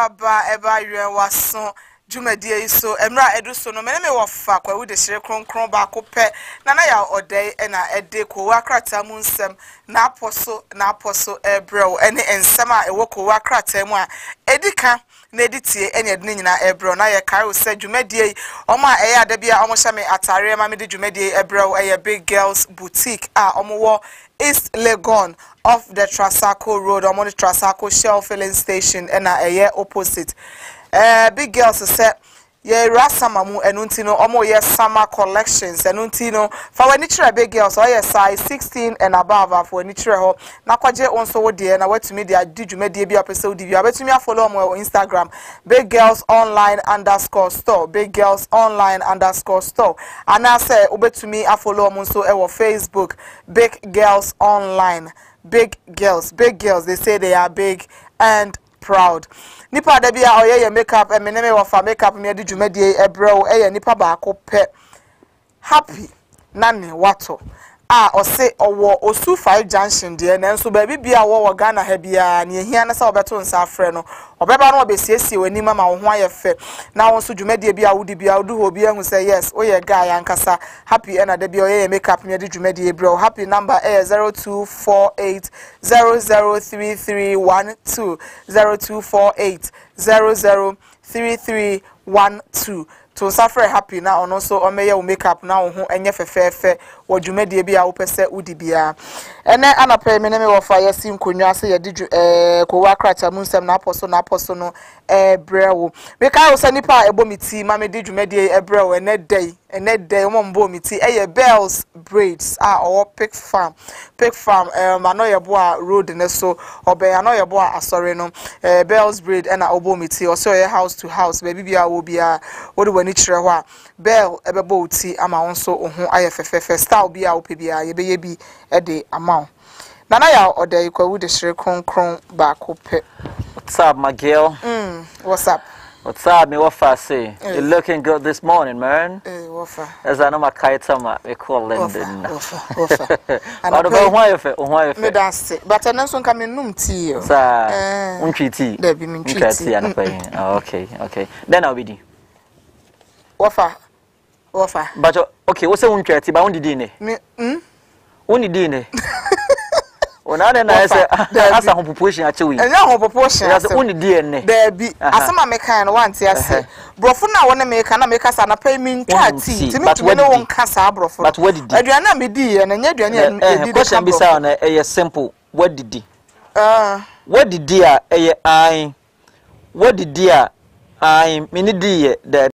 aba eba yuen waso dwumadie so emra edu so no me wofa kwa wo de hire kronkron ba ko pe na ya odai na ede ko wakrata mu nsem na aposo ebrew ene ensem a ewo ko wakrata mu a edika na editie ene ede nyina ebrew na ye kai wo se dwumadie omo a eya da bia omo hye me atare ma me de dwumadie ebrew eye Big Girls Boutique a omo wo East Legon off the Trasaco Road omo the Trasaco Shell filling station na eye opposite Big Girls say ye rasamamu enuntino omo ye summer collections enuntino for when it Big Girls or ye size 16 and above for any ho na kwaje onso wo de na watumi de adidwumade bi apese di bi abetumi follow mo on Instagram Big Girls Online _store Big Girls Online _store ana say obetumi follow mo so e wo Facebook Big Girls Online Big Girls they say they are big and proud. Nipa da bia oye makeup e meneme wo fa makeup me ade dwumadie ebrew eye nipa ba ko pe happy nane wato a ose owo osu 5 junction de na nso ba bibia wo Ghana ha bia na ehia na sa obeto nsa afre no obeba no obesiesie wani mama wo ho ayefe na wo nso dwumadie bia wudi bia wudu ho bia hu say yes oye guy ankasa happy na da bia oye makeup me ade dwumadie ebrew happy number 0248 003312 0248 003312 to suffer happy na ono so omeye wo makeup na wo ho enye fefefe wo dwumadie bia wo pese udi bia ene anapa me ne me wo fa yesi nkonwa ase ye di ko wakrata munsem na aposo no ebrewo me kai wo se nipa ebomiti ma me di dwumadie ebrewo ene day mo mbo miti eye Bells Braids or Pig Farm anoye boa road ne so obe anoye boa asore no Bells Braid na obo miti o so house to house baby bia wo bia wo de wani kire ho a bell ebebo uti ama wonso ohu aye fefefe style bia wo pe bia ye be ye bi e de ama nana ya odai kwa wo de hire kronkron ba ko pe. What's up my girl? What's up? What's up, me wafa say? You're looking good this morning, man. Wafa. As I know my kaitama, we call London. Wafa. And I don't why you me dance but I so come num tea. Sir, unchi tea. There be me tea. Okay. Then I'll be di. Wafa. But okay, what's unchi tea? But undi ne? Me Undi ne? Onana na say asa ho proportion achewi. Enya ho proportion. Yes, only DNA. There be asama meka no want ya say. Brofo na wona meka na meka sa na pay me ntati. Timi timi no won kasa brofo. But what did you? Aduana me di ye na nya aduane e di. Question be say na e simple. What did you? What did you? What did you? Me ni di ye